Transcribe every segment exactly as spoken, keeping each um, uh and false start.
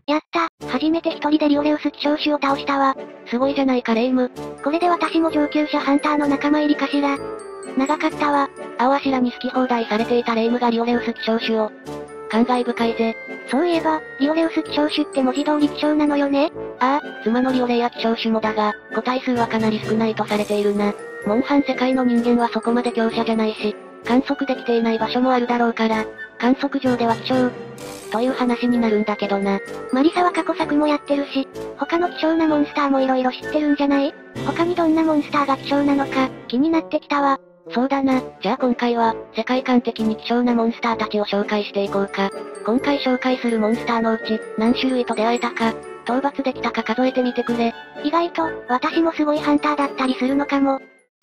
やった、初めて一人でリオレウス希少種を倒したわ。 すごいじゃないかレイム。 これで私も上級者ハンターの仲間入りかしら。長かったわ。 青あしらに好き放題されていたレイムがリオレウス希少種を。感慨深いぜ。 そういえば、リオレウス希少種って文字通り希少なのよね。 ああ、妻のリオレイや希少種もだが、個体数はかなり少ないとされているな。モンハン世界の人間はそこまで強者じゃないし、観測できていない場所もあるだろうから、観測上では希少。という話になるんだけどな。 マリサは過去作もやってるし、他の希少なモンスターも色々知ってるんじゃない？他にどんなモンスターが希少なのか、気になってきたわ。 そうだな。じゃあ今回は、世界観的に希少なモンスターたちを紹介していこうか。今回紹介するモンスターのうち、何種類と出会えたか、討伐できたか数えてみてくれ。 意外と、私もすごいハンターだったりするのかも。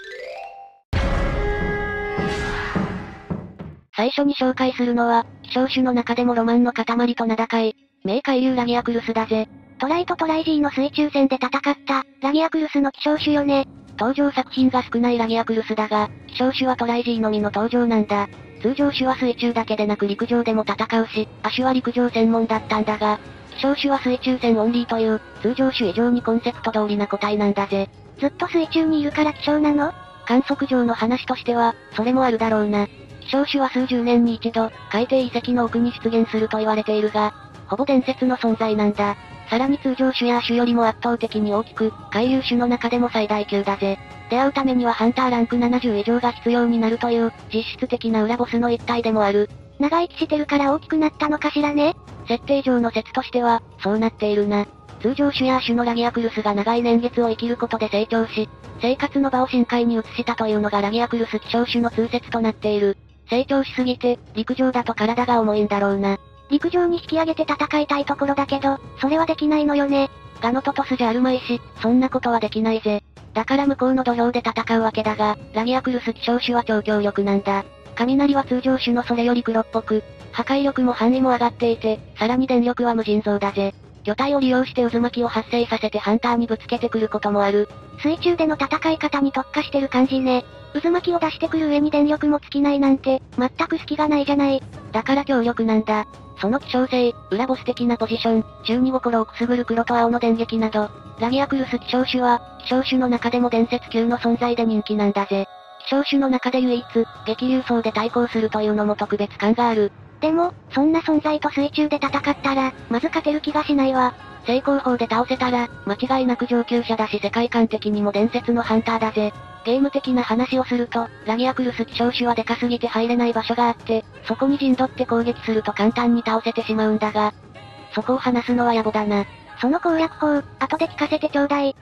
最初に紹介するのは、希少種の中でもロマンの塊と名高い、名海竜ラギアクルスだぜ。 トライとトライ G の水中戦で戦った、ラギアクルスの希少種よね。 登場作品が少ないラギアクルスだが、希少種はトライ G のみの登場なんだ。通常種は水中だけでなく陸上でも戦うし、亜種は陸上専門だったんだが、希少種は水中戦オンリーという、通常種以上にコンセプト通りな個体なんだぜ。 ずっと水中にいるから希少なの？ 観測上の話としては、それもあるだろうな。希少種は数十年に一度、海底遺跡の奥に出現すると言われているが、ほぼ伝説の存在なんだ。さらに通常種や亜種よりも圧倒的に大きく、海竜種の中でも最大級だぜ。出会うためにはハンターランクななじゅう以上が必要になるという、実質的な裏ボスの一体でもある。 長生きしてるから大きくなったのかしらね。 設定上の説としては、そうなっているな。通常種や亜種のラギアクルスが長い年月を生きることで成長し、生活の場を深海に移したというのがラギアクルス希少種の通説となっている。成長しすぎて、陸上だと体が重いんだろうな。 陸上に引き上げて戦いたいところだけど、それはできないのよね。 ガノトトスじゃあるまいし、そんなことはできないぜ。だから向こうの土俵で戦うわけだが、ラギアクルス希少種は超強力なんだ。雷は通常種のそれより黒っぽく、破壊力も範囲も上がっていて、さらに電力は無尽蔵だぜ。魚体を利用して渦巻きを発生させてハンターにぶつけてくることもある。 水中での戦い方に特化してる感じね。渦巻きを出してくる上に電力も尽きないなんて、全く隙がないじゃない。 だから強力なんだ。その希少性、裏ボス的なポジション、中二心をくすぐる黒と青の電撃など、ラギアクルス希少種は、希少種の中でも伝説級の存在で人気なんだぜ。希少種の中で唯一、激流層で対抗するというのも特別感がある。 でも、そんな存在と水中で戦ったら、まず勝てる気がしないわ。 成功法で倒せたら、間違いなく上級者だし世界観的にも伝説のハンターだぜ。ゲーム的な話をすると、ラギアクルス希少種はでかすぎて入れない場所があって、そこに陣取って攻撃すると簡単に倒せてしまうんだが、そこを話すのは野暮だな。 その攻略法、後で聞かせてちょうだい。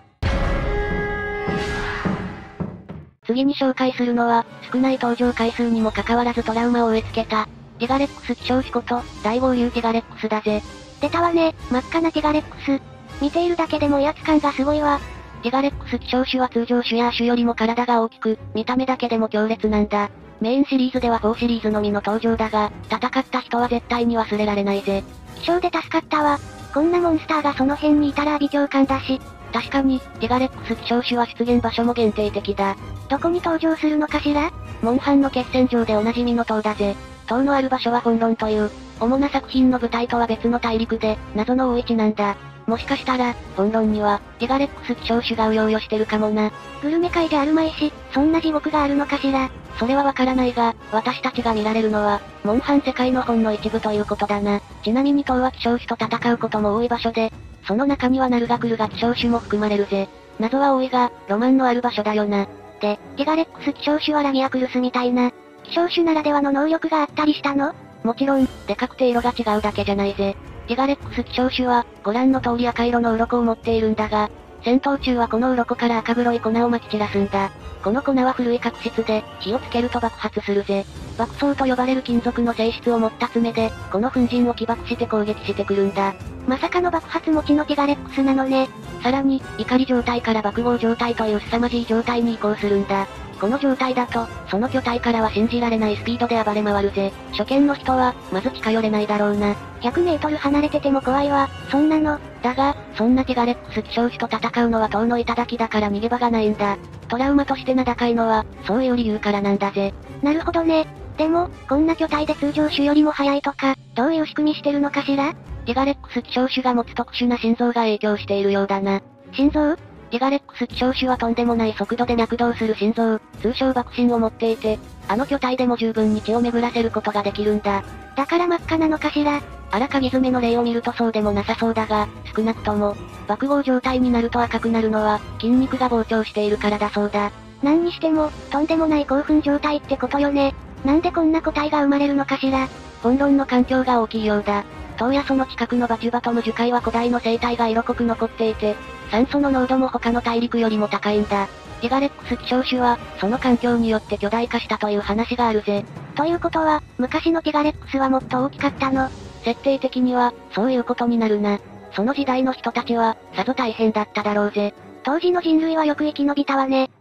次に紹介するのは、少ない登場回数にもかかわらずトラウマを植え付けた、ティガレックス希少種こと、大豪竜ティガレックスだぜ。 出たわね、真っ赤なティガレックス。見ているだけでも威圧感がすごいわ。 ティガレックス希少種は通常種や亜種よりも体が大きく、見た目だけでも強烈なんだ。メインシリーズではフォーシリーズのみの登場だが、戦った人は絶対に忘れられないぜ。 希少で助かったわ。こんなモンスターがその辺にいたら阿鼻叫喚だし。 確かに、ティガレックス希少種は出現場所も限定的だ。 どこに登場するのかしら？ モンハンの決戦場でおなじみの塔だぜ。塔のある場所は本論という、主な作品の舞台とは別の大陸で、謎の大市なんだ。もしかしたら、本論には、ティガレックス希少種がうようよしてるかもな。 グルメ界じゃあるまいし、そんな地獄があるのかしら。 それはわからないが、私たちが見られるのは、モンハン世界の本の一部ということだな。ちなみに塔は希少種と戦うことも多い場所で、その中にはナルガクルが希少種も含まれるぜ。謎は多いが、ロマンのある場所だよな。 で、ティガレックス希少種はラギアクルスみたいな、希少種ならではの能力があったりしたの？ もちろん、でかくて色が違うだけじゃないぜ。ティガレックス希少種は、ご覧の通り赤色の鱗を持っているんだが、戦闘中はこの鱗から赤黒い粉を撒き散らすんだ。この粉は古い角質で、火をつけると爆発するぜ。爆走と呼ばれる金属の性質を持った爪で、この粉塵を起爆して攻撃してくるんだ。 まさかの爆発持ちのティガレックスなのね。 さらに、怒り状態から爆豪状態という凄まじい状態に移行するんだ。この状態だと、その巨体からは信じられないスピードで暴れ回るぜ。初見の人は、まず近寄れないだろうな。 ひゃくメートル離れてても怖いわ、そんなの。 だが、そんなティガレックス希少種と戦うのは塔の頂だから逃げ場がないんだ。トラウマとして名高いのは、そういう理由からなんだぜ。 なるほどね。 でも、こんな巨体で通常種よりも速いとか、どういう仕組みしてるのかしら？ ティガレックス希少種が持つ特殊な心臓が影響しているようだな。 心臓？ ティガレックス希少種はとんでもない速度で脈動する心臓、通称爆心を持っていて、あの巨体でも十分に血を巡らせることができるんだ。 だから真っ赤なのかしら？ 荒鍵爪の例を見るとそうでもなさそうだが、少なくとも、爆豪状態になると赤くなるのは、筋肉が膨張しているからだそうだ。 何にしても、とんでもない興奮状態ってことよね。なんでこんな個体が生まれるのかしら？ 本論の環境が大きいようだ。塔やその近くのバチュバトム樹海は古代の生態が色濃く残っていて、酸素の濃度も他の大陸よりも高いんだ。ティガレックス希少種は、その環境によって巨大化したという話があるぜ。 ということは、昔のティガレックスはもっと大きかったの？ 設定的には、そういうことになるな。その時代の人たちは、さぞ大変だっただろうぜ。 当時の人類はよく生き延びたわね。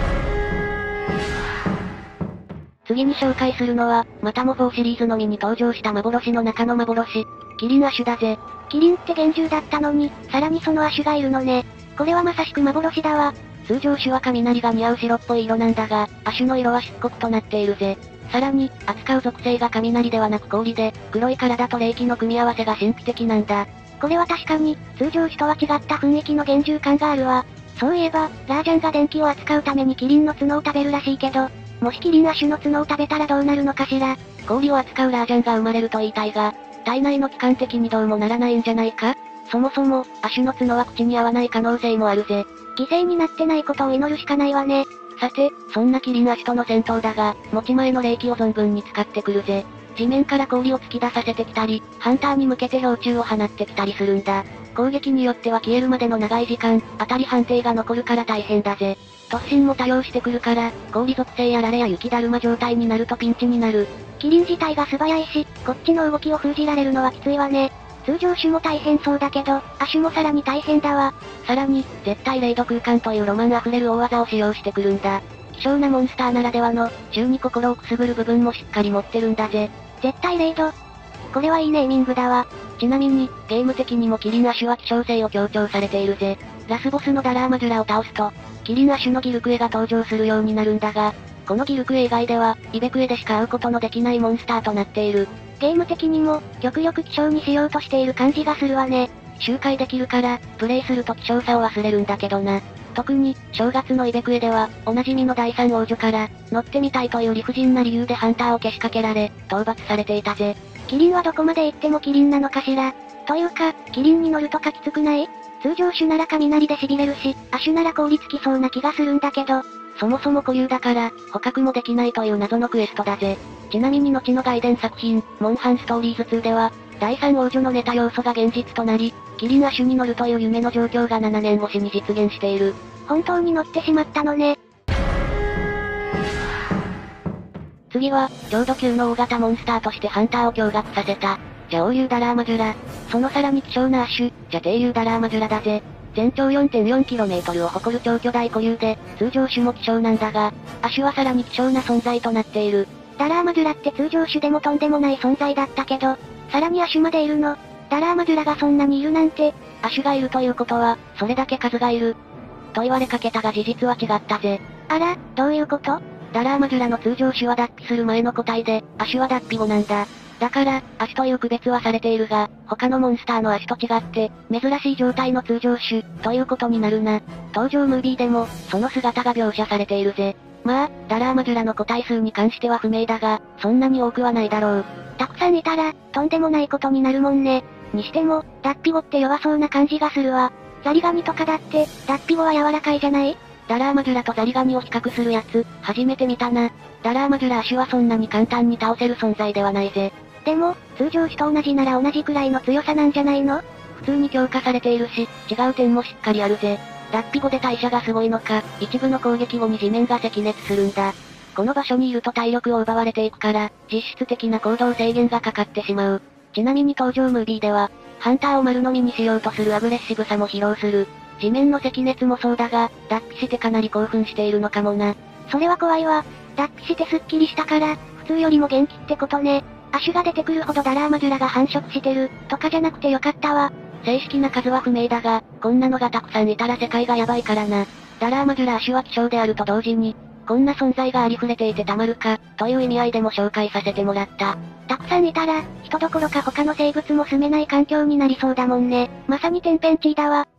次に紹介するのは、またもフォーシリーズのみに登場した幻の中の幻、キリンアシュだぜ。 キリンって幻獣だったのに、さらにそのアシュがいるのね。これはまさしく幻だわ。 通常種は雷が似合う白っぽい色なんだが、アシュの色は漆黒となっているぜ。さらに、扱う属性が雷ではなく氷で、黒い体と霊気の組み合わせが神秘的なんだ。 これは確かに、通常種とは違った雰囲気の幻獣感があるわ。そういえば、ラージャンが電気を扱うためにキリンの角を食べるらしいけど、もしキリンアシュの角を食べたらどうなるのかしら？ 氷を扱うラージャンが生まれると言いたいが、体内の器官的にどうもならないんじゃないか？そもそも、アシュの角は口に合わない可能性もあるぜ。 犠牲になってないことを祈るしかないわね。 さて、そんなキリンアシュとの戦闘だが、持ち前の霊気を存分に使ってくるぜ。地面から氷を突き出させてきたり、ハンターに向けて氷柱を放ってきたりするんだ。攻撃によっては消えるまでの長い時間、当たり判定が残るから大変だぜ。突進も多用してくるから、氷属性やラレや雪だるま状態になるとピンチになる。 キリン自体が素早いし、こっちの動きを封じられるのはきついわね。通常種も大変そうだけど、アシュもさらに大変だわ。 さらに、絶対レイド空間というロマンあふれる大技を使用してくるんだ。希少なモンスターならではの、宙に心をくすぐる部分もしっかり持ってるんだぜ。 絶対レイド。これはいいネーミングだわ。 ちなみに、ゲーム的にもキリンアシュは希少性を強調されているぜ。ラスボスのダラーマジュラを倒すと、キリンアシュのギルクエが登場するようになるんだが、このギルクエ以外では、イベクエでしか会うことのできないモンスターとなっている。 ゲーム的にも、極力希少にしようとしている感じがするわね。 周回できるから、プレイすると希少さを忘れるんだけどな。特に、正月のイベクエでは、おなじみの第三王女から、乗ってみたいという理不尽な理由でハンターをけしかけられ、討伐されていたぜ。 キリンはどこまで行ってもキリンなのかしら。というか、キリンに乗るとかきつくない？通常種なら雷で痺れるし、アシュなら凍りつきそうな気がするんだけど。 そもそも固有だから、捕獲もできないという謎のクエストだぜ。ちなみに後の外伝作品、モンハンストーリーズツーでは、第三王女のネタ要素が現実となり、キリンアシュに乗るという夢の状況がななねん越しに実現している。 本当に乗ってしまったのね。 次は、強度級の大型モンスターとしてハンターを驚愕させた。じゃ王竜ダラーマジュラ。そのさらに希少なアシュ、じゃ低竜ダラーマジュラだぜ。全長 よんてんよんキロメートル を誇る超巨大固有で、通常種も希少なんだが、アシュはさらに希少な存在となっている。 ダラーマジュラって通常種でもとんでもない存在だったけど、さらにアシュまでいるの。ダラーマジュラがそんなにいるなんて。 アシュがいるということは、それだけ数がいる。と言われかけたが事実は違ったぜ。 あら、どういうこと？ ダラーマジュラの通常種は脱皮する前の個体で、アシュは脱皮後なんだ。だから、アシュという区別はされているが、他のモンスターのアシュと違って、珍しい状態の通常種、ということになるな。登場ムービーでも、その姿が描写されているぜ。まあ、ダラーマジュラの個体数に関しては不明だが、そんなに多くはないだろう。 たくさんいたら、とんでもないことになるもんね。にしても、脱皮後って弱そうな感じがするわ。ザリガニとかだって、脱皮後は柔らかいじゃない？ ダラーマジュラとザリガニを比較するやつ、初めて見たな。ダラーマジュラアシュはそんなに簡単に倒せる存在ではないぜ。 でも、通常種と同じなら同じくらいの強さなんじゃないの？ 普通に強化されているし、違う点もしっかりあるぜ。脱皮後で代謝がすごいのか、一部の攻撃後に地面が赤熱するんだ。この場所にいると体力を奪われていくから、実質的な行動制限がかかってしまう。ちなみに登場ムービーでは、ハンターを丸飲みにしようとするアグレッシブさも披露する。地面の赤熱もそうだが、脱皮してかなり興奮しているのかもな。 それは怖いわ。脱皮してスッキリしたから、普通よりも元気ってことね。アシュが出てくるほどダラーマジュラが繁殖してる、とかじゃなくてよかったわ。 正式な数は不明だが、こんなのがたくさんいたら世界がヤバいからな。ダラーマジュラアシュは希少であると同時に、 こんな存在がありふれていてたまるか、という意味合いでも紹介させてもらった。 たくさんいたら、人どころか他の生物も住めない環境になりそうだもんね。まさに天変地異だわ。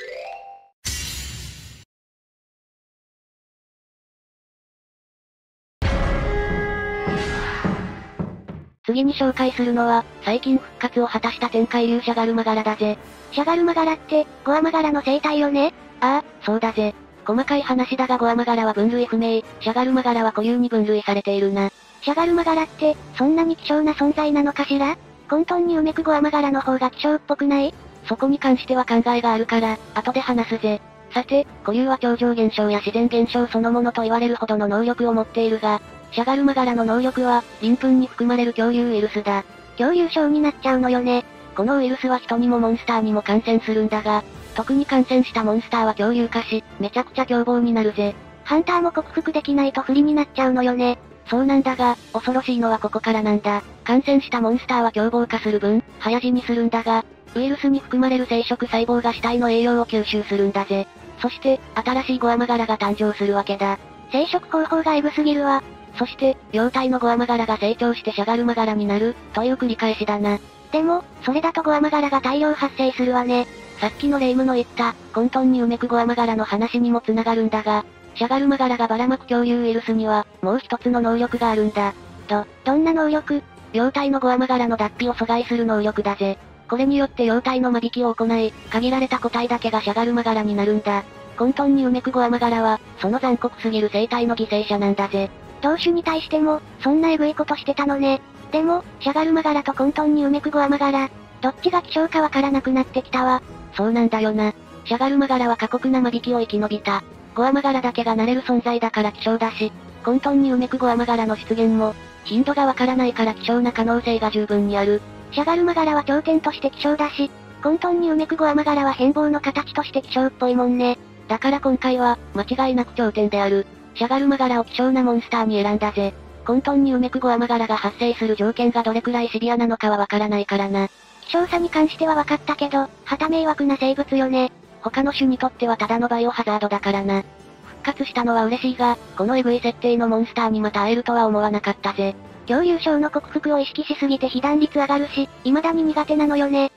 次に紹介するのは、最近復活を果たした天海竜シャガルマガラだぜ。 シャガルマガラって、ゴアマガラの生態よね？ ああ、そうだぜ。細かい話だがゴアマガラは分類不明、シャガルマガラは固有に分類されているな。 シャガルマガラって、そんなに希少な存在なのかしら？混沌にうめくゴアマガラの方が希少っぽくない？ そこに関しては考えがあるから、後で話すぜ。さて、固有は超常現象や自然現象そのものと言われるほどの能力を持っているが、シャガルマガラの能力は、鱗粉に含まれる恐竜ウイルスだ。 恐竜症になっちゃうのよね。 このウイルスは人にもモンスターにも感染するんだが、特に感染したモンスターは恐竜化し、めちゃくちゃ凶暴になるぜ。 ハンターも克服できないと不利になっちゃうのよね。 そうなんだが、恐ろしいのはここからなんだ。感染したモンスターは凶暴化する分、早死にするんだが、ウイルスに含まれる生殖細胞が死体の栄養を吸収するんだぜ。そして、新しいゴアマガラが誕生するわけだ。 生殖方法がエグすぎるわ。 そして、幼体のゴアマガラが成長してシャガルマガラになる、という繰り返しだな。 でも、それだとゴアマガラが大量発生するわね。 さっきのレイムの言った、混沌にうめくゴアマガラの話にも繋がるんだが、シャガルマガラがばらまく恐竜ウイルスには、もう一つの能力があるんだ。 ど、どんな能力？ 幼体のゴアマガラの脱皮を阻害する能力だぜ。これによって幼体の間引きを行い、限られた個体だけがシャガルマガラになるんだ。混沌にうめくゴアマガラは、その残酷すぎる生態の犠牲者なんだぜ。 同種に対しても、そんなエグいことしてたのね。でも、シャガルマガラと混沌にうめくゴアマガラ、どっちが希少かわからなくなってきたわ。 そうなんだよな。シャガルマガラは過酷な間引きを生き延びた。ゴアマガラだけがなれる存在だから希少だし、混沌にうめくゴアマガラの出現も、頻度がわからないから希少な可能性が十分にある。 シャガルマガラは頂点として希少だし、混沌にうめくゴアマガラは変貌の形として希少っぽいもんね。 だから今回は、間違いなく頂点である。シャガルマガラを希少なモンスターに選んだぜ。混沌にうめくゴアマガラが発生する条件がどれくらいシビアなのかはわからないからな。 希少さに関しては分かったけど、はた迷惑な生物よね。 他の種にとってはただのバイオハザードだからな。復活したのは嬉しいが、このエグい設定のモンスターにまた会えるとは思わなかったぜ。 恐竜症の克服を意識しすぎて被弾率上がるし、未だに苦手なのよね。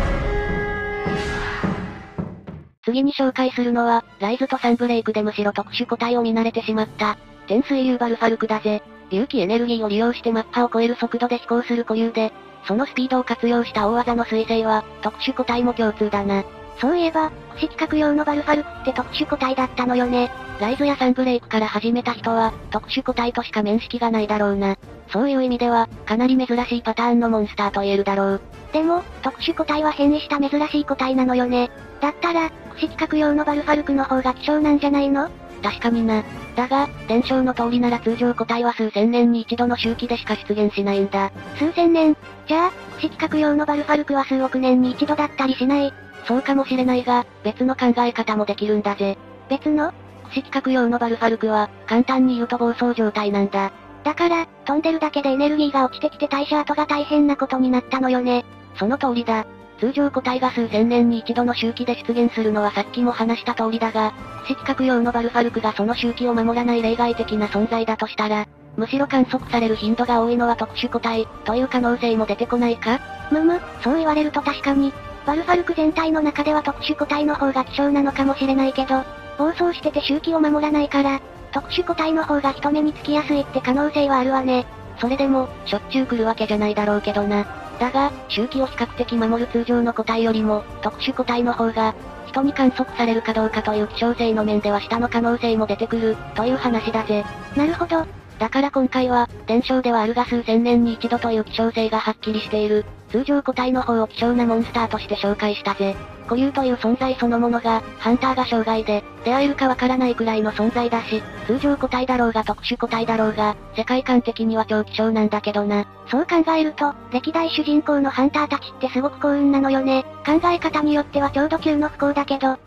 次に紹介するのは、ライズとサンブレイクでむしろ特殊個体を見慣れてしまった、天水竜バルファルクだぜ。隆起エネルギーを利用してマッハを超える速度で飛行する固有で、そのスピードを活用した大技の彗星は、特殊個体も共通だな。 そういえば、不死規格用のバルファルクって特殊個体だったのよね。 ライズやサンブレイクから始めた人は、特殊個体としか面識がないだろうな。そういう意味では、かなり珍しいパターンのモンスターと言えるだろう。 でも、特殊個体は変異した珍しい個体なのよね。だったら、不死規格用のバルファルクの方が希少なんじゃないの？ 確かにな。だが、伝承の通りなら通常個体は数千年に一度の周期でしか出現しないんだ。 数千年？じゃあ、不死規格用のバルファルクは数億年に一度だったりしない？ そうかもしれないが、別の考え方もできるんだぜ。 別の？ 不死規格用のバルファルクは、簡単に言うと暴走状態なんだ。 だから、飛んでるだけでエネルギーが落ちてきて代謝跡が大変なことになったのよね。 その通りだ。通常個体が数千年に一度の周期で出現するのはさっきも話した通りだが、不死規格用のバルファルクがその周期を守らない例外的な存在だとしたら、むしろ観測される頻度が多いのは特殊個体、という可能性も出てこないか？ むむ、そう言われると確かに、バルファルク全体の中では特殊個体の方が希少なのかもしれないけど、暴走してて周期を守らないから、特殊個体の方が人目につきやすいって可能性はあるわね。 それでも、しょっちゅう来るわけじゃないだろうけどな。だが、周期を比較的守る通常の個体よりも、特殊個体の方が、人に観測されるかどうかという希少性の面では下の可能性も出てくる、という話だぜ。 なるほど。 だから今回は、伝承ではあるが数千年に一度という希少性がはっきりしている、通常個体の方を希少なモンスターとして紹介したぜ。固有という存在そのものが、ハンターが障害で、出会えるかわからないくらいの存在だし、通常個体だろうが特殊個体だろうが、世界観的には超希少なんだけどな。 そう考えると、歴代主人公のハンターたちってすごく幸運なのよね。考え方によってはちょうど級の不幸だけど。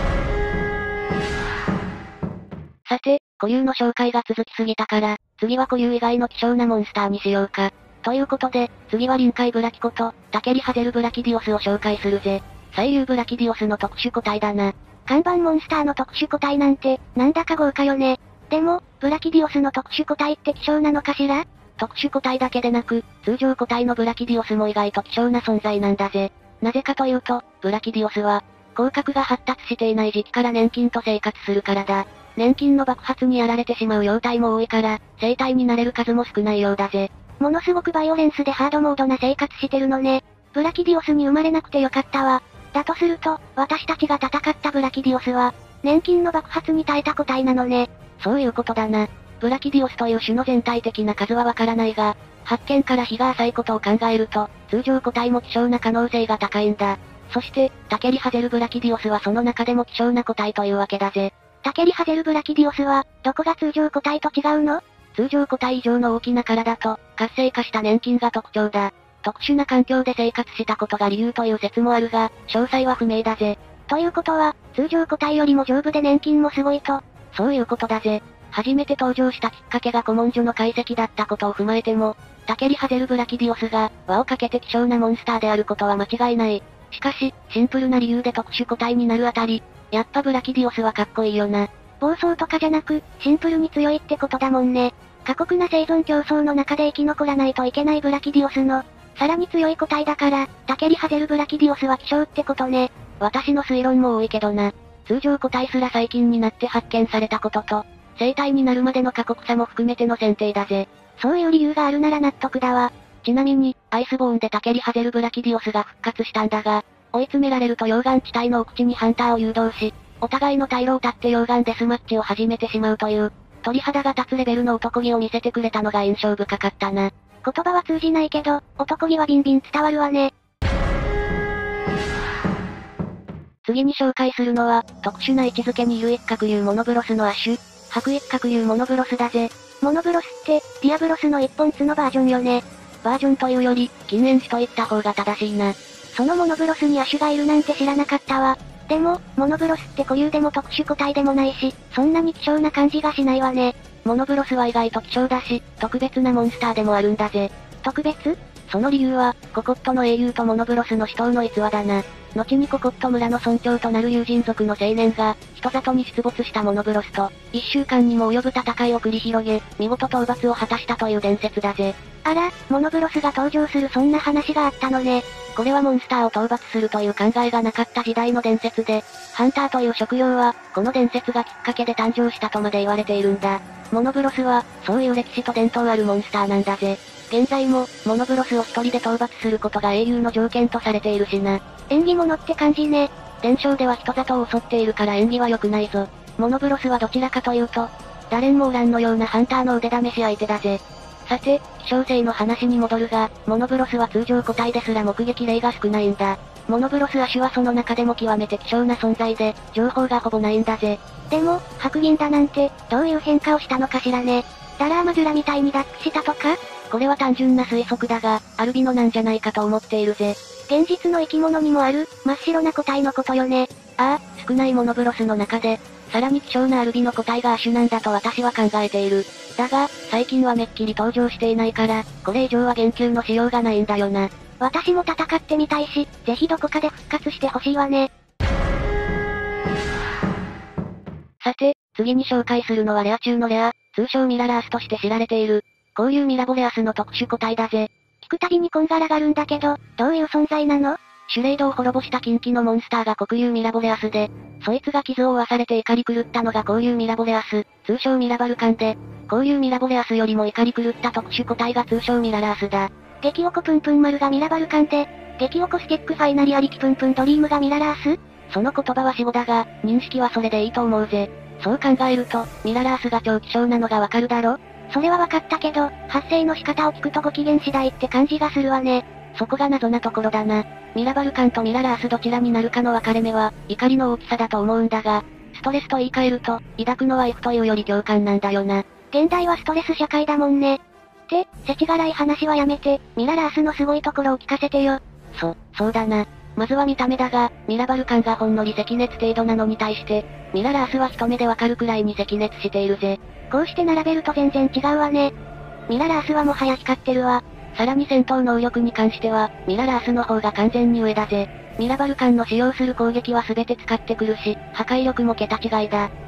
さて、固有の紹介が続きすぎたから、次は固有以外の希少なモンスターにしようか。ということで、次は臨海ブラキコと、タケリハゼルブラキディオスを紹介するぜ。最優ブラキディオスの特殊個体だな。 看板モンスターの特殊個体なんて、なんだか豪華よね。 でも、ブラキディオスの特殊個体って希少なのかしら？ 特殊個体だけでなく、通常個体のブラキディオスも意外と希少な存在なんだぜ。なぜかというと、ブラキディオスは、口角が発達していない時期から粘菌と生活するからだ。粘菌の爆発にやられてしまう幼体も多いから、生体になれる数も少ないようだぜ。 ものすごくバイオレンスでハードモードな生活してるのね。ブラキディオスに生まれなくてよかったわ。だとすると、私たちが戦ったブラキディオスは、粘菌の爆発に耐えた個体なのね。 そういうことだな。ブラキディオスという種の全体的な数はわからないが、発見から日が浅いことを考えると、通常個体も希少な可能性が高いんだ。そして、タケリハゼルブラキディオスはその中でも希少な個体というわけだぜ。 タケリハゼルブラキディオスは、どこが通常個体と違うの？ 通常個体以上の大きな体と、活性化した粘菌が特徴だ。特殊な環境で生活したことが理由という説もあるが、詳細は不明だぜ。 ということは、通常個体よりも丈夫で粘菌もすごいと。 そういうことだぜ。初めて登場したきっかけが古文書の解析だったことを踏まえても、タケリハゼルブラキディオスが、輪をかけて希少なモンスターであることは間違いない。しかし、シンプルな理由で特殊個体になるあたり、やっぱブラキディオスはかっこいいよな。 暴走とかじゃなく、シンプルに強いってことだもんね。過酷な生存競争の中で生き残らないといけないブラキディオスの、さらに強い個体だから、タケリハゼルブラキディオスは希少ってことね。 私の推論も多いけどな。通常個体すら最近になって発見されたことと、生体になるまでの過酷さも含めての選定だぜ。 そういう理由があるなら納得だわ。 ちなみに、アイスボーンでタケリハゼルブラキディオスが復活したんだが、追い詰められると溶岩地帯の奥地にハンターを誘導し、お互いの退路を断って溶岩デスマッチを始めてしまうという、鳥肌が立つレベルの男気を見せてくれたのが印象深かったな。 言葉は通じないけど、男気はビンビン伝わるわね。 次に紹介するのは、特殊な位置づけにいる一角竜モノブロスの亜種、白一角竜モノブロスだぜ。 モノブロスって、ディアブロスの一本角バージョンよね。 バージョンというより、禁煙種と言った方が正しいな。 そのモノブロスに亜種がいるなんて知らなかったわ。でも、モノブロスって固有でも特殊個体でもないし、そんなに希少な感じがしないわね。 モノブロスは意外と希少だし、特別なモンスターでもあるんだぜ。 特別？ その理由は、ココットの英雄とモノブロスの死闘の逸話だな。後にココット村の村長となる友人族の青年が、人里に出没したモノブロスと、一週間にも及ぶ戦いを繰り広げ、見事討伐を果たしたという伝説だぜ。 あら、モノブロスが登場するそんな話があったのね。 これはモンスターを討伐するという考えがなかった時代の伝説で、ハンターという職業は、この伝説がきっかけで誕生したとまで言われているんだ。モノブロスは、そういう歴史と伝統あるモンスターなんだぜ。現在も、モノブロスを一人で討伐することが英雄の条件とされているしな。 縁起物って感じね。 伝承では人里を襲っているから縁起は良くないぞ。モノブロスはどちらかというと、誰もおらんのようなハンターの腕試し相手だぜ。さて、希少性の話に戻るが、モノブロスは通常個体ですら目撃例が少ないんだ。モノブロス亜種はその中でも極めて希少な存在で、情報がほぼないんだぜ。 でも、白銀だなんて、どういう変化をしたのかしらね。ダラーマジュラみたいに脱皮したとか？ これは単純な推測だが、アルビノなんじゃないかと思っているぜ。 現実の生き物にもある、真っ白な個体のことよね。 ああ、少ないモノブロスの中で、さらに希少なアルビノ個体が亜種なんだと私は考えている。だが、最近はめっきり登場していないから、これ以上は言及のしようがないんだよな。 私も戦ってみたいし、ぜひどこかで復活してほしいわね。 さて、次に紹介するのはレア中のレア、通称ミララースとして知られている、交流ミラボレアスの特殊個体だぜ。 聞くたびにこんがらがるんだけど、どういう存在なの？ シュレイドを滅ぼした近畿のモンスターが黒竜ミラボレアスで、そいつが傷を負わされて怒り狂ったのが交流ミラボレアス、通称ミラバルカンで、交流ミラボレアスよりも怒り狂った特殊個体が通称ミララースだ。 激おこプンプン丸がミラバルカンで、激おこスティックファイナリアリキプンプンドリームがミララース？ その言葉は死語だが、認識はそれでいいと思うぜ。そう考えると、ミララースが超希少なのがわかるだろ？ それはわかったけど、発生の仕方を聞くとご機嫌次第って感じがするわね。 そこが謎なところだな。ミラバルカンとミララースどちらになるかの分かれ目は、怒りの大きさだと思うんだが、ストレスと言い換えると、抱くのは畏怖というより共感なんだよな。 現代はストレス社会だもんね。って、世知辛い話はやめて、ミララースのすごいところを聞かせてよ。 そ、そうだな。まずは見た目だが、ミラバルカンがほんのり赤熱程度なのに対して、ミララースは一目でわかるくらいに赤熱しているぜ。 こうして並べると全然違うわね。ミララースはもはや光ってるわ。 さらに戦闘能力に関しては、ミララースの方が完全に上だぜ。ミラバルカンの使用する攻撃は全て使ってくるし、破壊力も桁違いだ。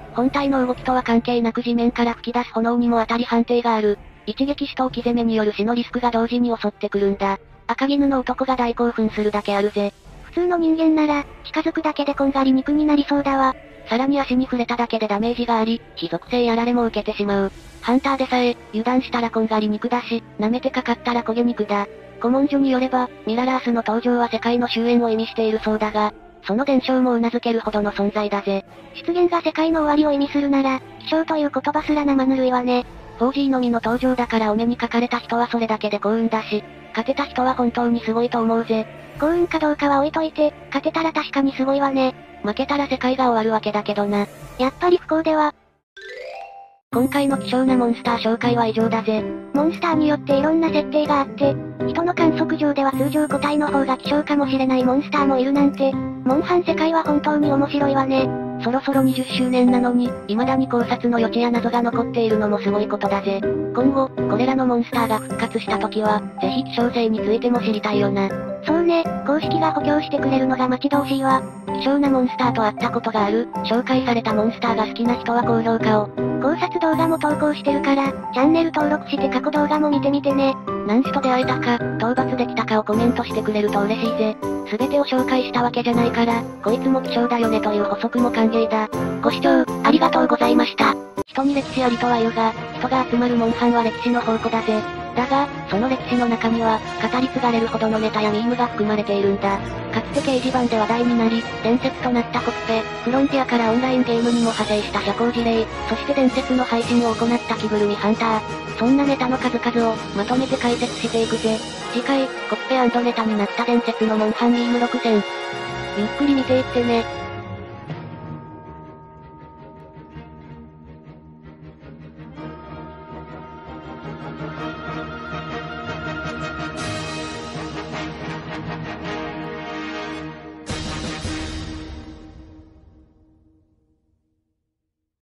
本体の動きとは関係なく地面から吹き出す炎にも当たり判定がある。一撃死闘気攻めによる死のリスクが同時に襲ってくるんだ。赤絹の男が大興奮するだけあるぜ。 普通の人間なら、近づくだけでこんがり肉になりそうだわ。 さらに足に触れただけでダメージがあり、非属性やられも受けてしまう。ハンターでさえ、油断したらこんがり肉だし、舐めてかかったら焦げ肉だ。古文書によれば、ミララースの登場は世界の終焉を意味しているそうだが、その伝承も頷けるほどの存在だぜ。 出現が世界の終わりを意味するなら、気象という言葉すら生ぬるいわね。 フォージー のみの登場だからお目にかかれた人はそれだけで幸運だし、勝てた人は本当にすごいと思うぜ。 幸運かどうかは置いといて、勝てたら確かにすごいわね。 負けたら世界が終わるわけだけどな。 やっぱり不幸では。 今回の希少なモンスター紹介は以上だぜ。 モンスターによっていろんな設定があって、人の観測上では通常個体の方が希少かもしれないモンスターもいるなんて、モンハン世界は本当に面白いわね。 そろそろにじゅっしゅうねんなのに、未だに考察の余地や謎が残っているのもすごいことだぜ。今後、これらのモンスターが復活した時は、ぜひ希少性についても知りたいよな。 そうね、公式が補強してくれるのが待ち遠しいわ。 希少なモンスターと会ったことがある、紹介されたモンスターが好きな人は高評価を。 考察動画も投稿してるから、チャンネル登録して過去動画も見てみてね。 何人と出会えたか、討伐できたかをコメントしてくれると嬉しいぜ。すべてを紹介したわけじゃないから、こいつも希少だよねという補足も歓迎だ。 ご視聴、ありがとうございました。 人に歴史ありとは言うが、人が集まるモンハンは歴史の宝庫だぜ。だが、その歴史の中には、語り継がれるほどのネタやミームが含まれているんだ。かつて掲示板で話題になり、伝説となったコピペ、フロンティアからオンラインゲームにも派生した社交辞令、そして伝説の配信を行った着ぐるみハンター。そんなネタの数々を、まとめて解説していくぜ。次回、コピペ&ネタになった伝説のモンハンミームろくせん。ゆっくり見ていってね。